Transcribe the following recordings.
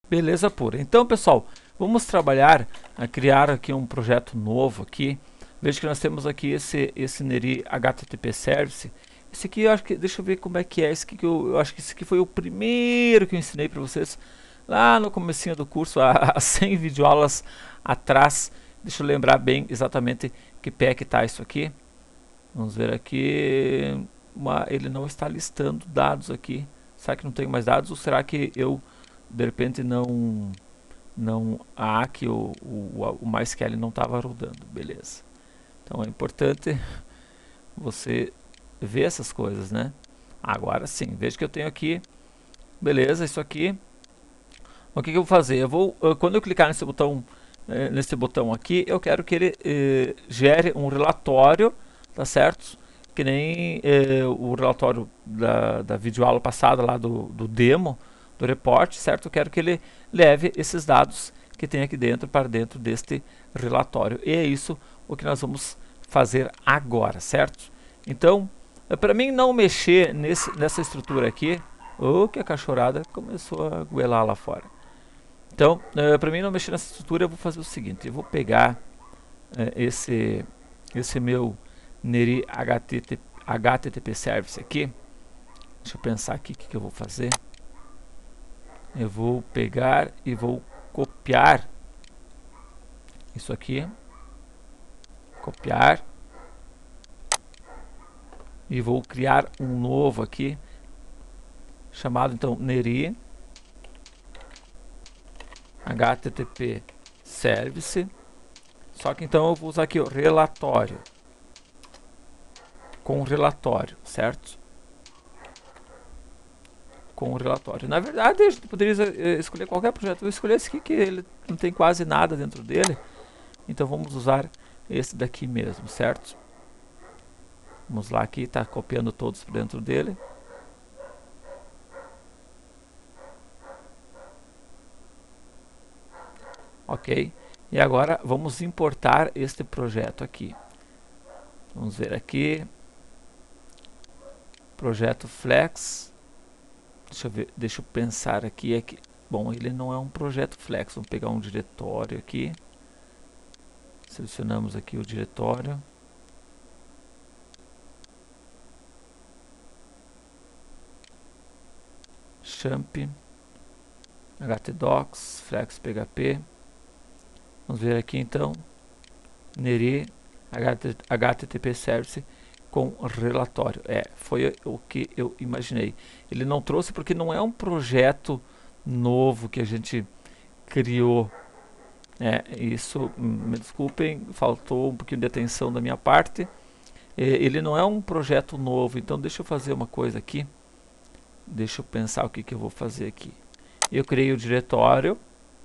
Beleza pura. Então, pessoal, vamos trabalhar a criar aqui um projeto novo aqui. Veja que nós temos aqui esse Neri HTTP Service. Esse aqui eu acho que, deixa eu ver como é que é. Esse aqui que eu acho que esse aqui foi o primeiro que eu ensinei para vocês lá no comecinho do curso, há 100 videoaulas atrás. Deixa eu lembrar bem exatamente que pé que está isso aqui. Vamos ver aqui. Ele não está listando dados aqui. Será que não tenho mais dados? Ou será que eu de repente não que o MySQL não estava rodando? Beleza. Então é importante você ver essas coisas, né? Agora sim, veja que eu tenho aqui, beleza, isso aqui. O que eu vou fazer? Quando eu clicar nesse botão aqui, eu quero que ele gere um relatório, tá certo? Que nem o relatório da videoaula passada lá do demo, do report, certo? Eu quero que ele leve esses dados que tem aqui dentro para dentro deste relatório. E é isso o que nós vamos fazer agora, certo? Então, para mim não mexer nessa estrutura aqui, que a cachorrada começou a goelar lá fora. Então, para mim não mexer nessa estrutura, eu vou fazer o seguinte: eu vou pegar esse meu Neri HTTP Service aqui. Deixa eu pensar aqui o que eu vou fazer. Eu vou pegar e vou copiar isso aqui. Copiar. E vou criar um novo aqui, chamado então Neri HTTP Service. Só que então eu vou usar aqui o relatório. Com relatório, certo? Com o relatório. Na verdade, a gente poderia escolher qualquer projeto. Eu vou escolher esse aqui, que ele não tem quase nada dentro dele. Então vamos usar esse daqui mesmo, certo? Vamos lá aqui, está copiando todos para dentro dele. Ok. E agora vamos importar este projeto aqui. Vamos ver aqui. Projeto Flex. Deixa eu pensar aqui. Bom, ele não é um projeto Flex. Vamos pegar um diretório aqui. Selecionamos aqui o diretório. Champ, htdocs, flex php. Vamos ver aqui então. Neri HTTP Service com relatório. Foi o que eu imaginei. Ele não trouxe porque não é um projeto novo que a gente criou. Isso, me desculpem, faltou um pouquinho de atenção da minha parte. Ele não é um projeto novo, então deixa eu fazer uma coisa aqui. Deixa eu pensar o que eu vou fazer aqui. Eu criei o diretório.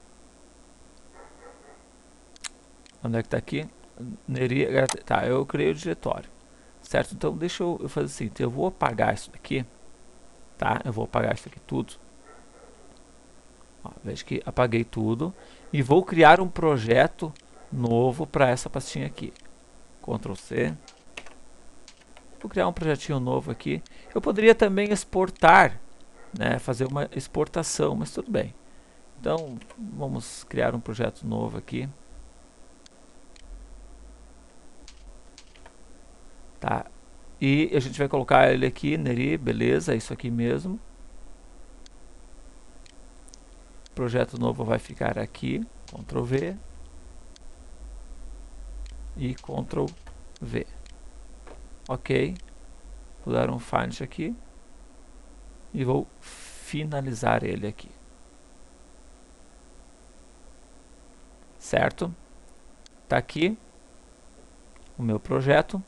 Onde é que está aqui? Neri, tá, eu criei o diretório. Certo? Então deixa eu fazer o seguinte. Eu vou apagar isso aqui. Tá? Eu vou apagar isso aqui tudo. Ó, veja que apaguei tudo. E vou criar um projeto novo para essa pastinha aqui. Ctrl C. Vou criar um projetinho novo aqui. Eu poderia também exportar, né, fazer uma exportação, mas tudo bem. Então, vamos criar um projeto novo aqui. Tá. E a gente vai colocar ele aqui, Neri, beleza, é isso aqui mesmo. Projeto novo vai ficar aqui, Ctrl V e Ctrl V. Ok. Vou dar um finish aqui e vou finalizar ele aqui. Certo? Tá aqui o meu projeto.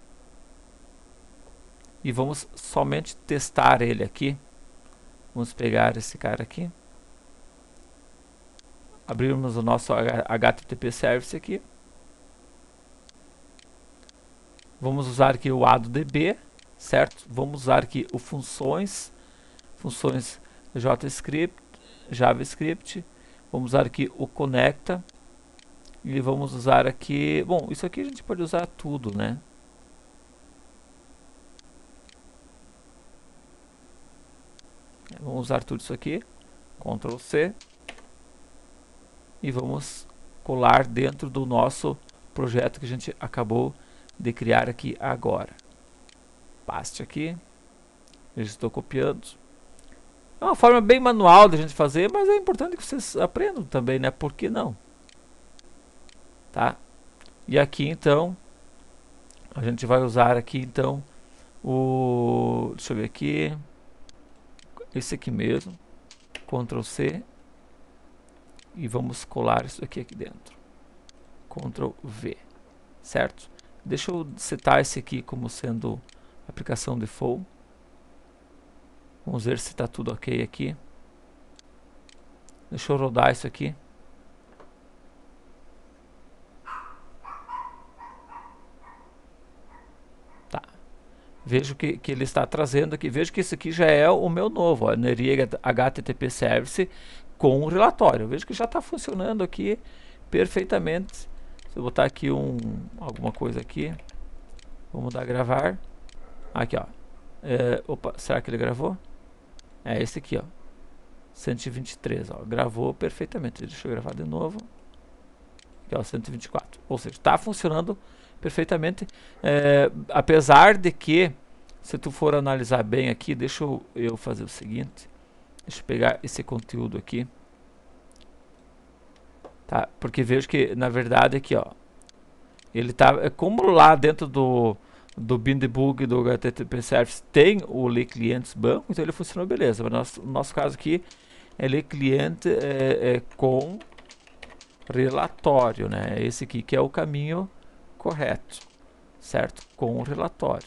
E vamos somente testar ele aqui. Vamos pegar esse cara aqui. Abrirmos o nosso HTTP Service aqui. Vamos usar aqui o ADDB, certo? Vamos usar aqui o funções JavaScript. Vamos usar aqui o conecta. E vamos usar aqui... Bom, isso aqui a gente pode usar tudo, né? Vamos usar tudo isso aqui. Ctrl C. e vamos colar dentro do nosso projeto que a gente acabou de criar aqui agora. Paste aqui, eu estou copiando. É uma forma bem manual de a gente fazer, mas é importante que vocês aprendam também, né? Por que não? Tá? E aqui então, a gente vai usar aqui então o... deixa eu ver aqui. Esse aqui mesmo. Ctrl C. E vamos colar isso aqui dentro. Ctrl V. Certo? Deixa eu setar esse aqui como sendo aplicação default. Vamos ver se está tudo ok aqui. Deixa eu rodar isso aqui. Tá. Vejo que ele está trazendo aqui. Vejo que esse aqui já é o meu novo, ó, Neri HTTP Service com o relatório. Vejo que já está funcionando aqui perfeitamente. Se eu botar aqui alguma coisa aqui, vamos dar gravar. Aqui, ó. Opa, será que ele gravou? É esse aqui, ó. 123, ó. Gravou perfeitamente. Deixa eu gravar de novo. Aqui, ó, 124. Ou seja, está funcionando perfeitamente. Apesar de que, se tu for analisar bem aqui, deixa eu fazer o seguinte. Deixa eu pegar esse conteúdo aqui. Tá? Porque vejo que, na verdade, aqui, ó. Ele tá, como lá dentro do bin debug do HTTP Service tem o ler clientes banco, então ele funcionou beleza. Mas no nosso caso aqui é ler cliente com relatório, né? Esse aqui que é o caminho correto, certo? Com o relatório.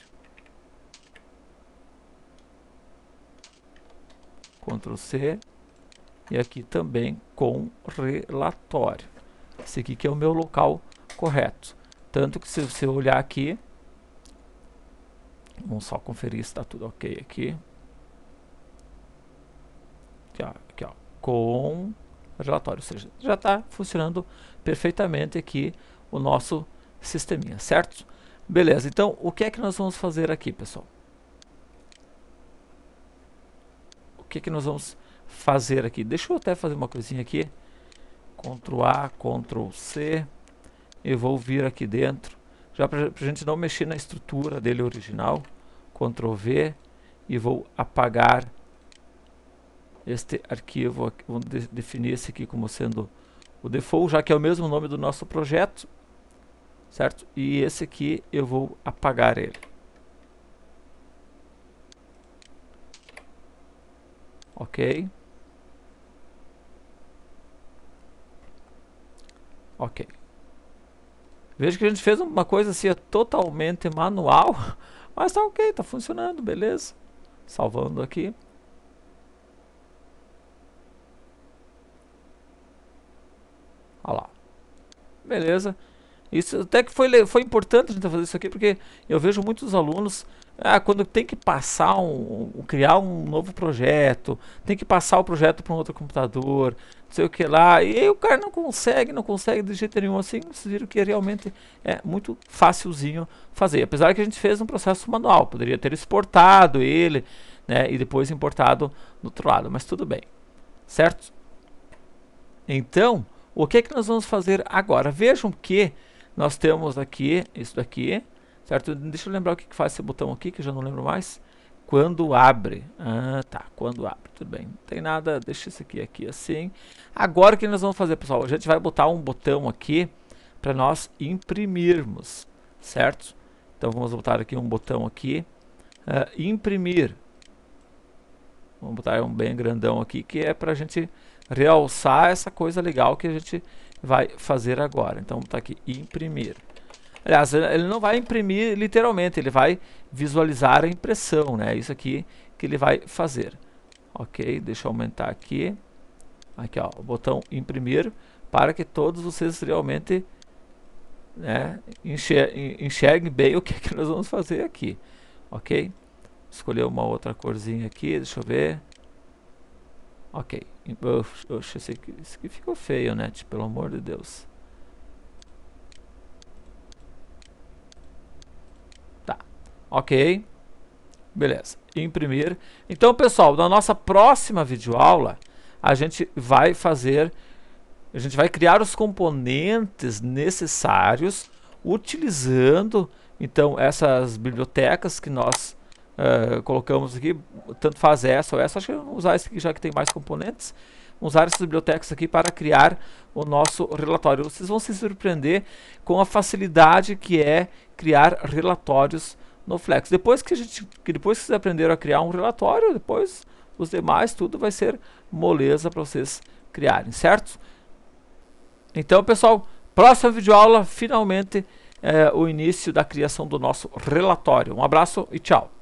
Ctrl C e aqui também com relatório. Esse aqui que é o meu local correto. Tanto que se você olhar aqui, vamos só conferir se está tudo ok aqui. Aqui, ó, com relatório, ou seja, já está funcionando perfeitamente aqui o nosso sisteminha, certo? Beleza, então o que é que nós vamos fazer aqui, pessoal? O que é que nós vamos fazer aqui? Deixa eu até fazer uma coisinha aqui. Ctrl A, Ctrl C. Eu vou vir aqui dentro, já para a gente não mexer na estrutura dele original. Ctrl V e vou apagar este arquivo. Vamos definir esse aqui como sendo o default, já que é o mesmo nome do nosso projeto, certo? E esse aqui eu vou apagar ele. Ok. Ok. Veja que a gente fez uma coisa assim totalmente manual, mas tá ok, tá funcionando, beleza. Salvando aqui. Olha lá. Beleza. Isso até que foi importante a gente fazer isso aqui, porque eu vejo muitos alunos, quando tem que passar criar um novo projeto, tem que passar o projeto para um outro computador, não sei o que lá, e aí o cara não consegue de jeito nenhum. Assim, vocês viram que realmente é muito facilzinho fazer, apesar que a gente fez um processo manual, poderia ter exportado ele, né, e depois importado do outro lado, mas tudo bem, certo? Então, o que é que nós vamos fazer agora? Vejam que nós temos aqui, isso daqui, certo? Deixa eu lembrar o que faz esse botão aqui, que eu já não lembro mais. Quando abre. Ah, tá, quando abre, tudo bem. Não tem nada, deixa isso aqui assim. Agora o que nós vamos fazer, pessoal? A gente vai botar um botão aqui para nós imprimirmos, certo? Então vamos botar aqui um botão aqui, imprimir. Vamos botar um bem grandão aqui, que é para a gente realçar essa coisa legal que a gente vai fazer agora. Então, vamos botar aqui, imprimir. Aliás, ele não vai imprimir literalmente, ele vai visualizar a impressão, né? Isso aqui que ele vai fazer. Ok, deixa eu aumentar aqui. Aqui, ó, o botão imprimir, para que todos vocês realmente, né, enxerguem bem o que, que nós vamos fazer aqui. Ok? Escolher uma outra corzinha aqui, deixa eu ver. Ok. Oxe, esse aqui ficou feio, né? Pelo amor de Deus. Tá. Ok. Beleza. Imprimir. Então, pessoal, na nossa próxima videoaula, a gente vai fazer A gente vai criar os componentes necessários utilizando então essas bibliotecas que nós colocamos aqui, tanto faz essa ou essa. Acho que vamos usar esse aqui já que tem mais componentes. Vamos usar essas bibliotecas aqui para criar o nosso relatório. Vocês vão se surpreender com a facilidade que é criar relatórios no Flex. Depois que vocês aprenderam a criar um relatório, depois os demais tudo vai ser moleza para vocês criarem, certo? Então, pessoal, próxima videoaula, finalmente o início da criação do nosso relatório. Um abraço e tchau!